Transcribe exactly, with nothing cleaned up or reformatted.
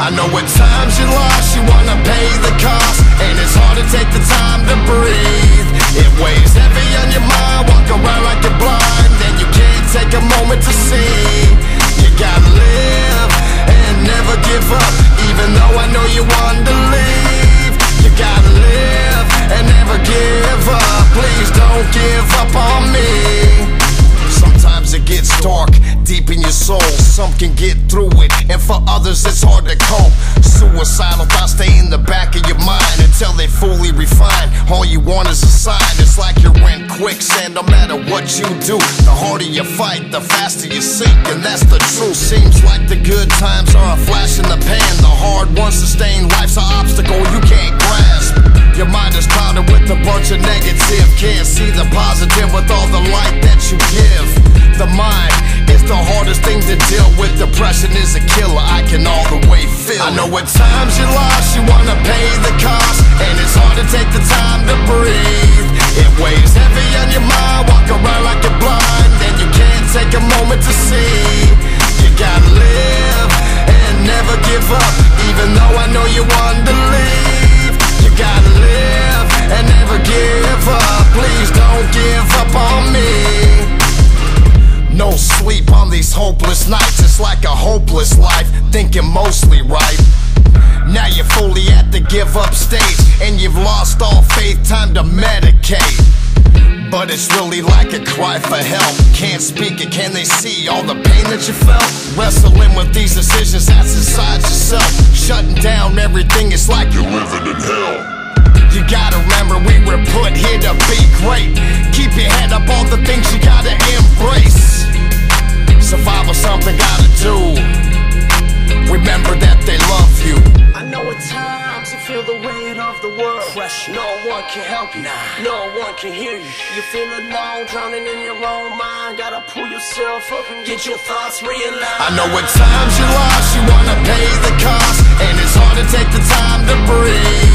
I know at times you're lost, you wanna pay the cost, and it's hard to take the time to breathe. It weighs heavy on your mind, walk around like you're blind, and you can't take a moment to see. You gotta live and never give up, even though I know you want to leave. You gotta live and never give up, please don't give up on me. Sometimes it gets dark, deep in your soul. Some can get through it, and for others it's hard to cope. Suicidal thoughts stay in the back of your mind until they fully refine. All you want is a sign. It's like you're in quicksand. No matter what you do, the harder you fight, the faster you sink, and that's the truth. Seems like the good times are a flash in the pan. The hard ones sustain, life's an obstacle you can't grasp. Your mind is clouded with a bunch of negative. Can't see the positive with all the light that you give. The mind is the hardest thing to deal with. Depression is a killer, I can all the way feel it. I know at times you're lost, you wanna pay the cost, and it's hard to take the time to breathe. It weighs heavy on your mind, walk around like you're blind, and you can't take a moment to see. You gotta live and never give up, even though I know you want to leave. You gotta live and never give up, please don't give up on me. No sleep on these hopeless nights, it's like a hopeless life, thinking mostly right. Now you're fully at the give up stage, and you've lost all faith, time to medicate. But it's really like a cry for help. Can't speak it, can they see all the pain that you felt? Wrestling with these decisions that's inside yourself. Shutting down everything, it's like you're living in hell. You gotta remember we were put here to be great. Keep your head up, all the things you gotta embrace. Survival something gotta do. Remember that they love you. I know at times you feel the weight of the world. Pressure. No one can help you, nah. No one can hear you. You feel alone, drowning in your own mind. Gotta pull yourself up and get your thoughts realigned. I know at times you're lost, you wanna pay the cost, and it's hard to take the time to breathe.